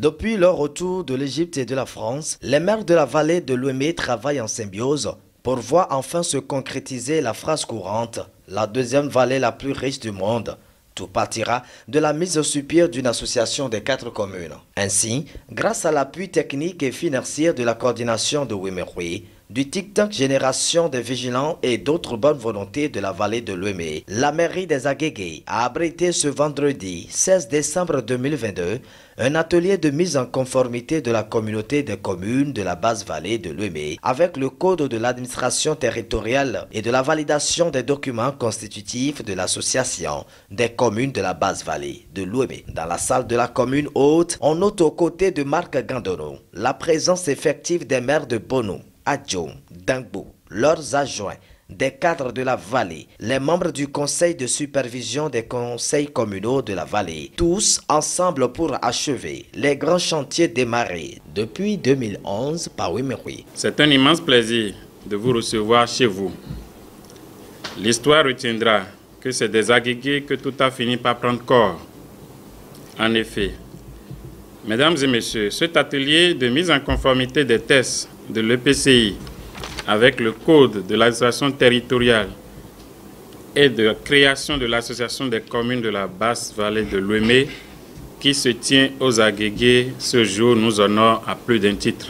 Depuis leur retour de l'Égypte et de la France, les maires de la vallée de l'Ouémé travaillent en symbiose pour voir enfin se concrétiser la phrase courante « la deuxième vallée la plus riche du monde ». Tout partira de la mise sur pied d'une association des 4 communes. Ainsi, grâce à l'appui technique et financier de la coordination de Ouémé-Roué, du TikTok Génération des Vigilants et d'autres bonnes volontés de la vallée de l'Ouémé, la mairie des Aguégué a abrité ce vendredi 16 décembre 2022 un atelier de mise en conformité de la communauté des communes de la basse vallée de l'Ouémé avec le code de l'administration territoriale et de la validation des documents constitutifs de l'association des communes de la basse vallée de l'Ouémé. Dans la salle de la commune haute, on note aux côtés de Marc Gandono la présence effective des maires de Bono, Adjo, Dangbo, leurs adjoints, des cadres de la vallée, les membres du conseil de supervision des conseils communaux de la vallée, tous ensemble pour achever les grands chantiers démarrés depuis 2011 par Ouémé-Roué. C'est un immense plaisir de vous recevoir chez vous. L'histoire retiendra que c'est des Aguégués que tout a fini par prendre corps. En effet, mesdames et messieurs, cet atelier de mise en conformité des tests de l'EPCI avec le code de l'administration territoriale et de création de l'association des communes de la basse vallée de l'Ouémé qui se tient aux Aguégués ce jour nous honore à plus d'un titre.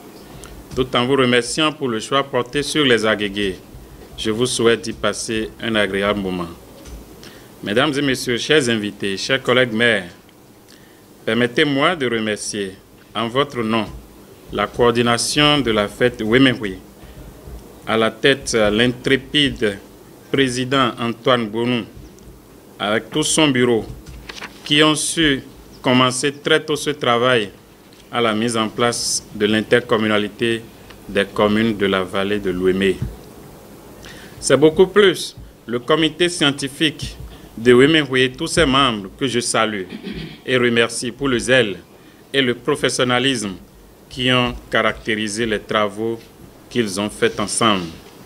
Tout en vous remerciant pour le choix porté sur les Aguégués, je vous souhaite d'y passer un agréable moment. Mesdames et messieurs, chers invités, chers collègues maires, permettez-moi de remercier en votre nom la coordination de la fête Ouémé-Roué, à la tête l'intrépide président Antoine Bonou, avec tout son bureau, qui ont su commencer très tôt ce travail à la mise en place de l'intercommunalité des communes de la vallée de l'Ouémé. C'est beaucoup plus le comité scientifique de Ouémé-Roué et tous ses membres que je salue et remercie pour le zèle et le professionnalisme qui ont caractérisé les travaux qu'ils ont faits ensemble.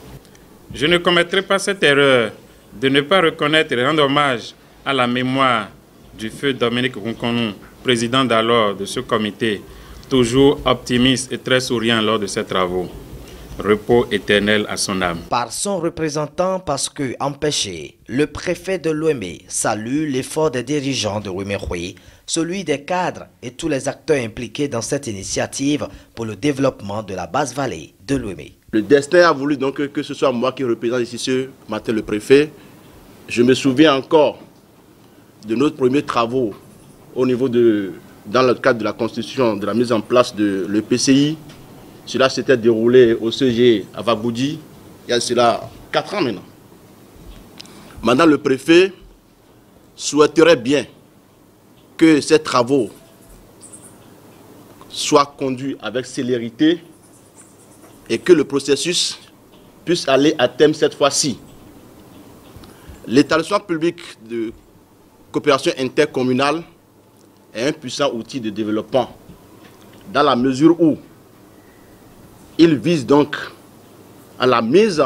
Je ne commettrai pas cette erreur de ne pas reconnaître et rendre hommage à la mémoire du feu Dominique Ronconou, président d'alors de ce comité, toujours optimiste et très souriant lors de ses travaux. Repos éternel à son âme. Par son représentant, parce que empêché, le préfet de l'Ouémé salue l'effort des dirigeants de Ouémé-Roué, celui des cadres et tous les acteurs impliqués dans cette initiative pour le développement de la basse vallée de l'Ouémé. Le destin a voulu donc que ce soit moi qui représente ici ce matin le préfet. Je me souviens encore de nos premiers travaux au niveau dans le cadre de la constitution, de la mise en place de l'EPCI. Cela s'était déroulé au CG à Vaboudi, il y a cela 4 ans maintenant. Maintenant, le préfet souhaiterait bien que ces travaux soient conduits avec célérité et que le processus puisse aller à terme cette fois-ci. L'établissement public de coopération intercommunale est un puissant outil de développement dans la mesure où il vise donc à la mise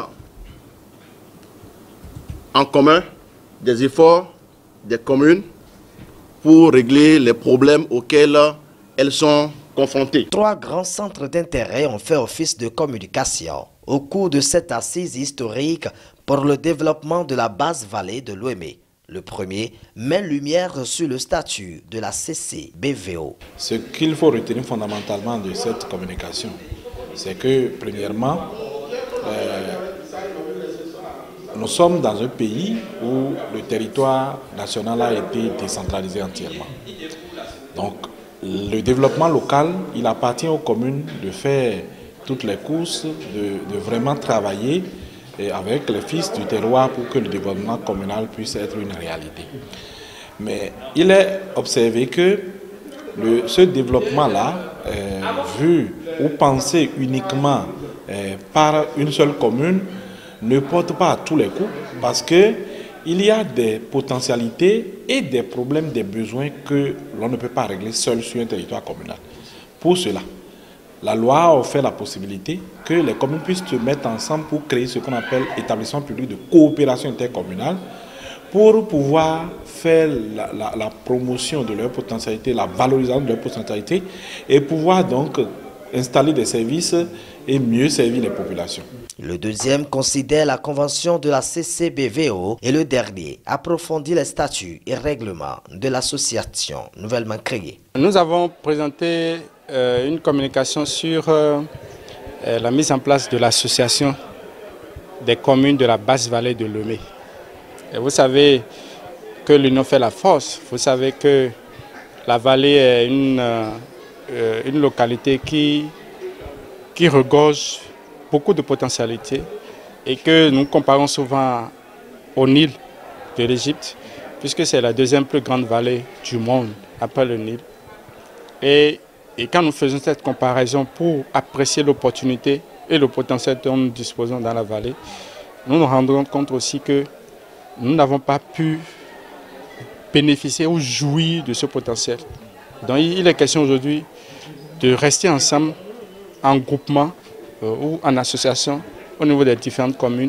en commun des efforts des communes pour régler les problèmes auxquels elles sont confrontées. 3 grands centres d'intérêt ont fait office de communication au cours de cette assise historique pour le développement de la basse vallée de l'Ouémé. Le premier met lumière sur le statut de la CCBVO. Ce qu'il faut retenir fondamentalement de cette communication, c'est que, premièrement, nous sommes dans un pays où le territoire national a été décentralisé entièrement. Donc, le développement local, il appartient aux communes de faire toutes les courses, de vraiment travailler avec les fils du terroir pour que le développement communal puisse être une réalité. Mais il est observé que ce développement-là, vu ou pensé uniquement par une seule commune, ne porte pas à tous les coups parce qu'il y a des potentialités et des problèmes, des besoins que l'on ne peut pas régler seul sur un territoire communal. Pour cela, la loi a offert la possibilité que les communes puissent se mettre ensemble pour créer ce qu'on appelle établissement public de coopération intercommunale pour pouvoir faire la promotion de leur potentialité, la valorisation de leur potentialité et pouvoir donc installer des services et mieux servir les populations. Le deuxième considère la convention de la CCBVO et le dernier approfondit les statuts et règlements de l'association nouvellement créée. Nous avons présenté une communication sur la mise en place de l'association des communes de la basse vallée de Lomé. Et vous savez que l'union fait la force. Vous savez que la vallée est une localité qui regorge beaucoup de potentialités et que nous comparons souvent au Nil de l'Égypte, puisque c'est la deuxième plus grande vallée du monde après le Nil. Et quand nous faisons cette comparaison pour apprécier l'opportunité et le potentiel dont nous disposons dans la vallée, nous nous rendons compte aussi que nous n'avons pas pu bénéficier ou jouir de ce potentiel. Donc il est question aujourd'hui de rester ensemble en groupement ou en association au niveau des différentes communes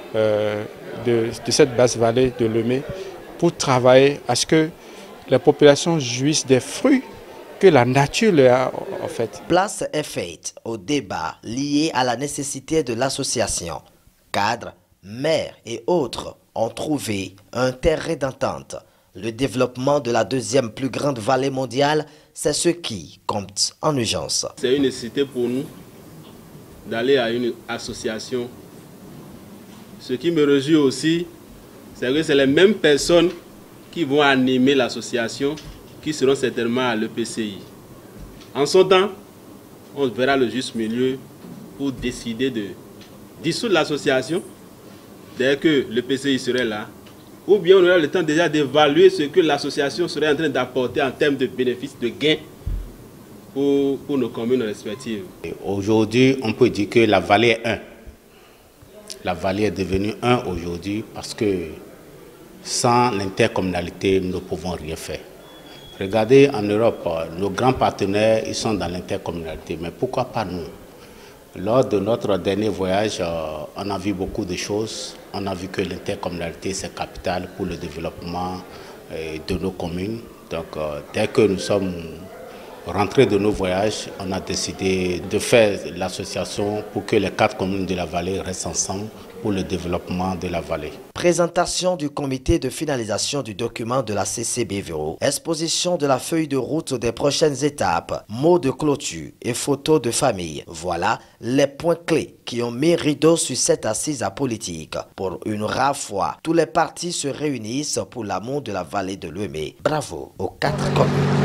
de cette basse vallée de Lomé pour travailler à ce que les populations jouissent des fruits que la nature leur a offert. Place est faite au débat lié à la nécessité de l'association. Cadres, maires et autres ont trouvé un terrain d'entente. Le développement de la deuxième plus grande vallée mondiale, c'est ce qui compte en urgence. C'est une nécessité pour nous d'aller à une association. Ce qui me réjouit aussi, c'est que c'est les mêmes personnes qui vont animer l'association qui seront certainement à l'EPCI. En son temps, on verra le juste milieu pour décider de dissoudre l'association dès que l'EPCI serait là, ou bien on aura le temps déjà d'évaluer ce que l'association serait en train d'apporter en termes de bénéfices, de gains pour nos communes respectives. Aujourd'hui, on peut dire que la vallée est un. La vallée est devenue un aujourd'hui parce que sans l'intercommunalité, nous ne pouvons rien faire. Regardez en Europe, nos grands partenaires, ils sont dans l'intercommunalité, mais pourquoi pas nous? Lors de notre dernier voyage, on a vu beaucoup de choses. On a vu que l'intercommunalité, c'est capital pour le développement de nos communes. Donc, dès que nous sommes rentrés de nos voyages, on a décidé de faire l'association pour que les 4 communes de la vallée restent ensemble pour le développement de la vallée. Présentation du comité de finalisation du document de la CCBVO, exposition de la feuille de route des prochaines étapes, mots de clôture et photos de famille. Voilà les points clés qui ont mis rideau sur cette assise politique. Pour une rare fois, tous les partis se réunissent pour l'amour de la vallée de Lomé. Bravo aux 4 communes.